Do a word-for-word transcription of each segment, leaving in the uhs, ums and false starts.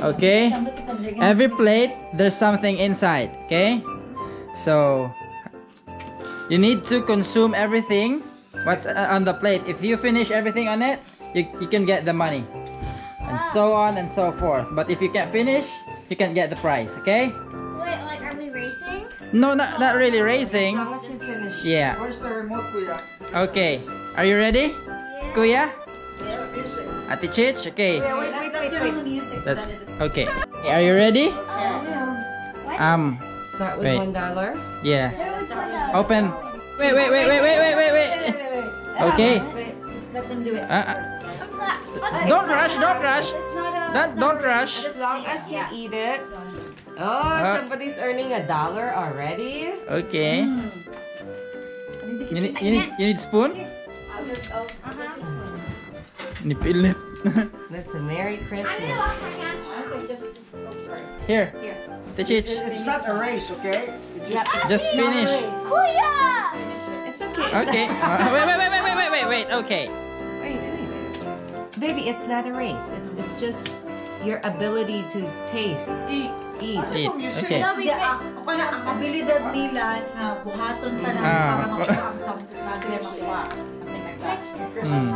Okay? Every plate, there's something inside. Okay? So, you need to consume everything what's on the plate. If you finish everything on it, you, you can get the money. And so on and so forth. But if you can't finish, you can't get the prize. Okay? Wait, like, are we racing? No, not, not really racing. As long as you finish. Yeah. Where's the remote, Kuya? Okay. Are you ready? Kuya? Yeah, easy. Ate Chich? Okay. Wait, wait, wait, wait, wait. That's okay. Are you ready? Um. Start with Wait. one dollar. Yeah. Open. Wait, wait, wait, wait, wait, wait, wait, wait. Okay. Wait, just let them do it. Uh, uh, don't rush. Don't rush. Don't don't rush. As long as you eat it. Oh, Uh. somebody's earning a dollar already. Okay. You need you need you need spoon? Nipilit. That's a Merry Christmas. Here. Ate Chich. It- It's not a race, okay? You just, Just finish. Kuya! It's okay. Okay. Uh, wait, wait, wait, wait, wait, wait, wait, wait. Okay. What are you doing, baby? Baby, it's not a race. It's it's just your ability to taste, eat. eat. Eat. Okay. Kaya ang abilidad nila na buhaton pa na Ah. para makuha ang sampung na kaya makuha. Hmm.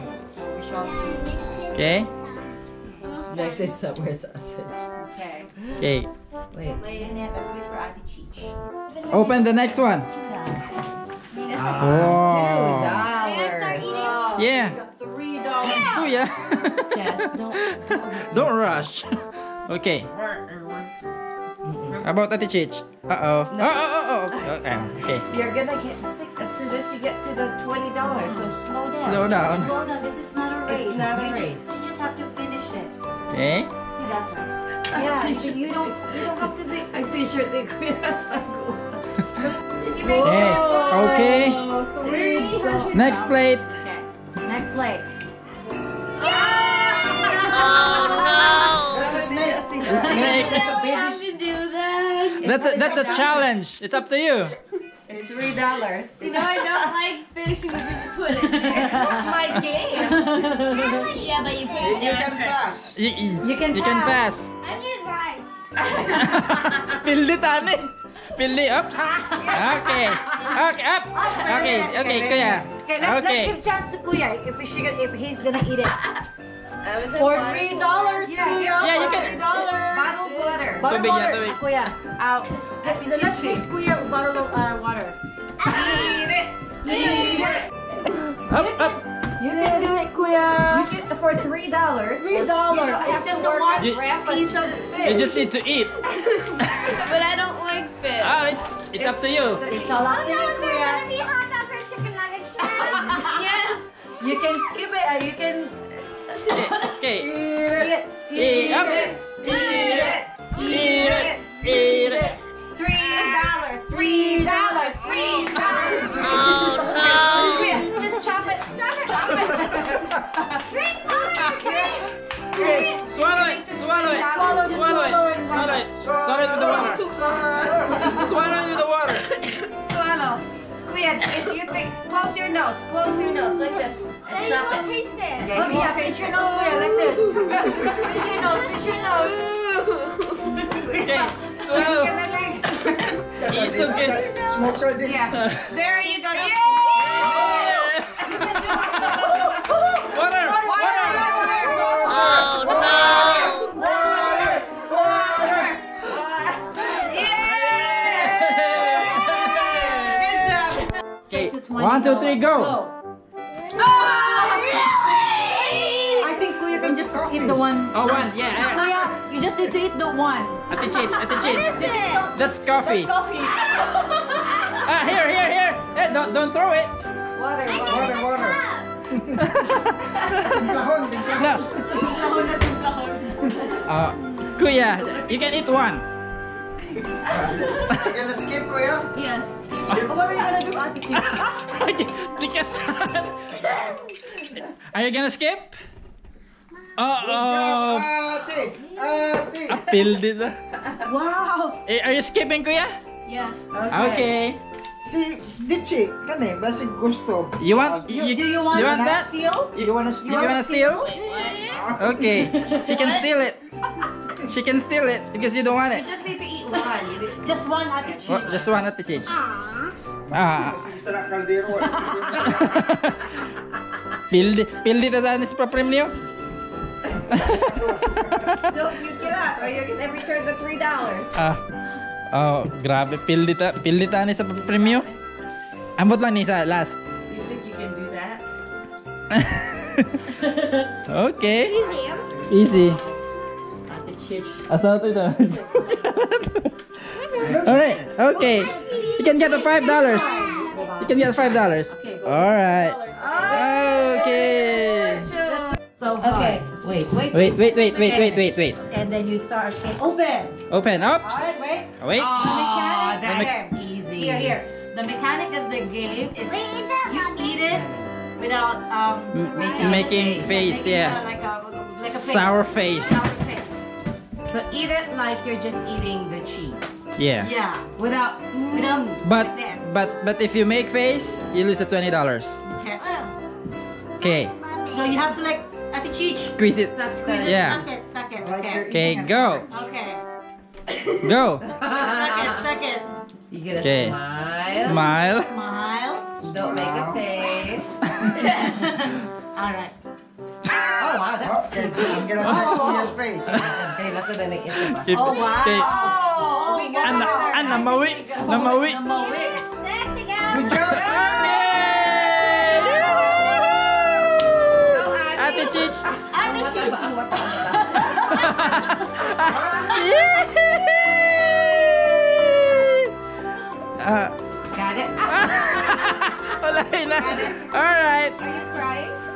Okay. Next is summer sausage. Okay. Okay. Wait. Let's wait for Ate Cheech. Open the next one. Two Wow. dollars. Yeah. Three dollars. Kuya. Jess, don't. Don't rush. Okay. How about Ate Chich? Uh-oh. Oh, oh, oh, oh. Okay. Okay. You're gonna get sick as soon as you get to the twenty dollars. So slow down. Slow down. Slow down. This is not a race. It's not a you race. Just, you just have to finish it. Okay. See, that's it. Yeah, you don't, you don't have to be. Ang t-shirt ni Kuya Stago. Okay. Okay. Next plate. Okay. Next plate. That's a snake. Snake. to do that. That's a that's a challenge. It's up to you. It's three dollars. You know, I don't like finishing with you put it there. It's not my game. Yeah, but you put You, it you there. can pass. You, you, You can you can pass. I did right. Pildi tani. Pildi up. Okay. Okay up. Okay. Okay. Kuya. Okay, let's, Okay. let's give chance to Kuya if, she, if he's gonna eat it. For three dollars, Kuya. Yeah, you For can- three dollars. Bottled water. Bottle Tubig yan, water. tubig. Ah, Kuya. Uh, let's let's give Kuya a bottle of uh, water. Eat it. Eat it. Up. Up. You can do it, Kuya. You get for three dollars. Three dollars. You don't have It's just to a work one You- grandpa's piece of fish. You just need to eat. But I don't like fish. Ah, it's it's up to you. It's all up to you, Kuya. be hot dogs or chicken nuggets. Yes. You can skip it. Uh, you can Okay. Eat it. Eat up. Eat it. Eat it. Eat it. Three dollars. Three dollars. Three dollars. Oh no! Just chop it. Chop it. Chop it. Drink water. Drink. Okay. Swallow it. Swallow it. Swallow, just Swallow it. swallow it. Swallow it. Swallow it with the water. Swallow. Swallow it with the water. Swallow. Kuya, if you think, close your nose. Close your nose like this. And Then you chop will it. taste it. Okay, Okay, yeah, pinch your nose, Kuya, like this. Pinch your nose, pinch your nose. Okay. Swallow. It's okay. Smoke sardines. Yeah. There you go. Yeah. Water. Water, Water. water, Oh no! water, water. Yeah! Good job. Okay. One, two, three, go. I think Kuya can just eat the one. Oh, one. Yeah. yeah. Kuya, you just need to eat the one. Ate Chich. Ate Chich. What is it? That's coffee. Coffee. Ah, here, here, here. Hey, don't don't throw it. Water, water. Water, water. Timplahon, timplahon. No. Timplahon na timplahon. Uh, Kuya, you can eat one. You gonna skip, Kuya? Yes. What are you gonna do, Ate Chick? Tikas. Are you gonna skip? Uh oh. Ate! Ate! Apil dito. Wow. Eh, are you skipping, Kuya? Yes. Okay. Si Dichi, kani, basi gusto. You want? You, You, do you want you want that that? steal? You wanna You steal? wanna steal? Okay. She can steal it. She can steal it because you don't want You it. just need to eat one. You do- Just one at the Oh, cheese. just one at the cheese. Ah. Kasi isa na kaldero. Pildi, pildi ta daan sa premium. No, you cannot, or you're gonna return the three dollars. Ah. Oh, grabe pildi ta, pildi ta ni sa premium. Ambot lang ni sa last. You think you can do that? Okay. Easy. At the cheese. Asa to sa. All right. Okay. You can get the five dollars. You can get five dollars. All right. Okay. So Okay. hard. Wait, wait. Wait, wait, wait, wait, wait, wait, wait. And then you start. Okay, open. Open up. Alright, wait. Wait. Oh, The that's mechanic- easy. Here, here. The mechanic of the game is you eat it without um M- making, making a face, making yeah. a- like a like a face. Sour face. Sour face. So eat it like you're just eating the cheese. Yeah. Yeah. Without, Without But like this. but but if you make face, you lose the twenty dollars. Okay. Okay. So you have to like at the cheese. Squeeze it. Suck, squeeze it. Yeah. Suck it. Suck it. Like Okay. you're Okay, eating go. Okay. Go. Suck it. Suck it. You get a Okay. smile. Smile. Smile. Don't make a face. All right. Oh wow, Oh, that's okay, easy. I'm gonna check Kuya's face. Okay, that's what I like. If- Oh, wow. Okay. Oh, we got Ana, it. ana, mawi. Namawi. Namawi. Good job! Ate Chich. Ate cheese. Ah, Got it. wala na. All right. Are you crying?